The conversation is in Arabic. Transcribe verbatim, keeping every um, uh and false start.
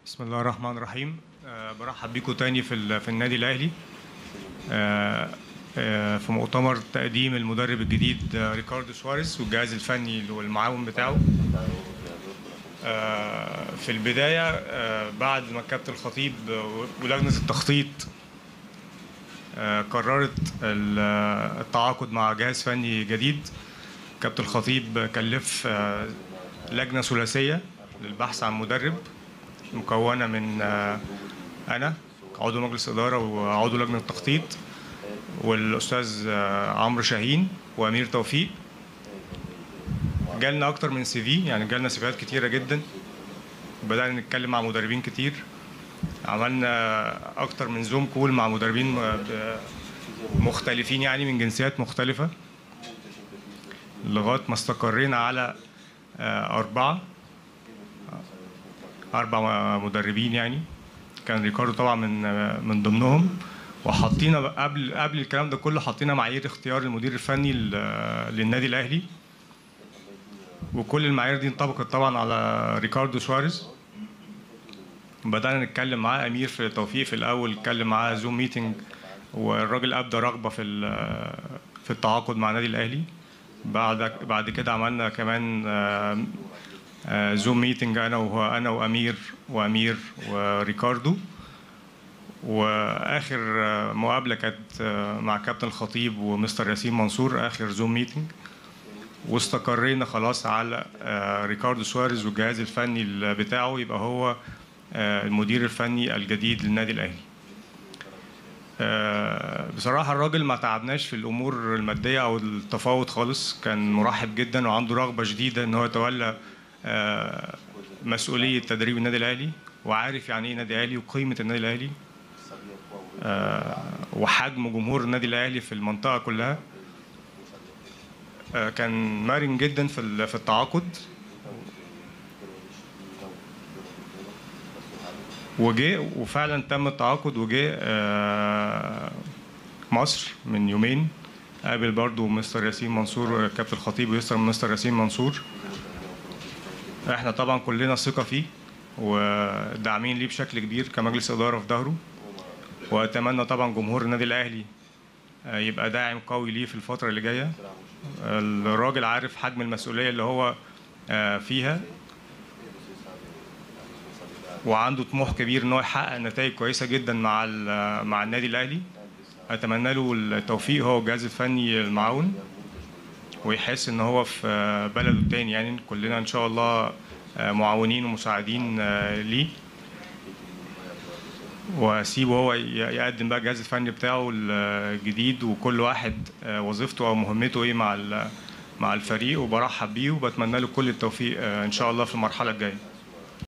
بسم الله الرحمن الرحيم. أه برحب بيكم تاني في في النادي الاهلي أه أه في مؤتمر تقديم المدرب الجديد أه ريكاردو سواريز والجهاز الفني والمعاون بتاعه. أه في البدايه أه بعد ما الكابتن الخطيب ولجنه التخطيط أه قررت التعاقد مع جهاز فني جديد، كابتن الخطيب كلف أه لجنه ثلاثيه للبحث عن مدرب مكونة من أنا عضو مجلس إدارة وعضو لجنة التخطيط والأستاذ عمرو شاهين وأمير توفيق. جالنا أكتر من سي في، يعني جالنا سيفيات كتيرة جدا، بدأنا نتكلم مع مدربين كتير، عملنا أكتر من زوم كول مع مدربين مختلفين يعني من جنسيات مختلفة لغاية ما استقرينا على أربعة أربع مدربين. يعني كان ريكاردو طبعا من من ضمنهم، وحطينا قبل قبل الكلام ده كله حطينا معايير اختيار المدير الفني للنادي الأهلي، وكل المعايير دي انطبقت طبعا على ريكاردو سواريز. بدأنا نتكلم معاه أمير في توفيق في الأول، اتكلم معاه زوم ميتنج، والراجل أبدى رغبة في في التعاقد مع النادي الأهلي. بعد بعد كده عملنا كمان زوم ميتنج انا وهو انا وامير وامير وريكاردو، واخر مقابله كانت مع كابتن الخطيب ومستر ياسين منصور، اخر زوم ميتنج، واستقرينا خلاص على ريكاردو سواريز والجهاز الفني بتاعه يبقى هو المدير الفني الجديد للنادي الاهلي. بصراحه الراجل ما تعبناش في الامور الماديه او التفاوض خالص، كان مرحب جدا وعنده رغبه شديده ان هو يتولى مسؤولية تدريب النادي الأهلي، وعارف يعني إيه نادي أهلي وقيمة النادي الأهلي وحجم جمهور النادي الأهلي في المنطقة كلها. كان مرن جدا في في التعاقد، وجه وفعلا تم التعاقد، وجه مصر من يومين، قابل برضو مستر ياسين منصور كابتن الخطيب ويسر مستر ياسين منصور. احنا طبعا كلنا ثقه فيه وداعمين ليه بشكل كبير كمجلس اداره في ظهره، واتمنى طبعا جمهور النادي الاهلي يبقى داعم قوي ليه في الفتره اللي جايه. الراجل عارف حجم المسؤوليه اللي هو فيها، وعنده طموح كبير ان هو يحقق نتائج كويسه جدا مع مع النادي الاهلي. اتمنى له التوفيق هو والجهاز الفني المعاون، ويحس ان هو في بلده التاني. يعني كلنا ان شاء الله معاونين ومساعدين ليه، واسيبه هو يقدم بقى الجهاز الفني بتاعه الجديد، وكل واحد وظيفته او مهمته ايه مع مع الفريق، وبرحب بيه وبتمنى له كل التوفيق ان شاء الله في المرحله الجايه.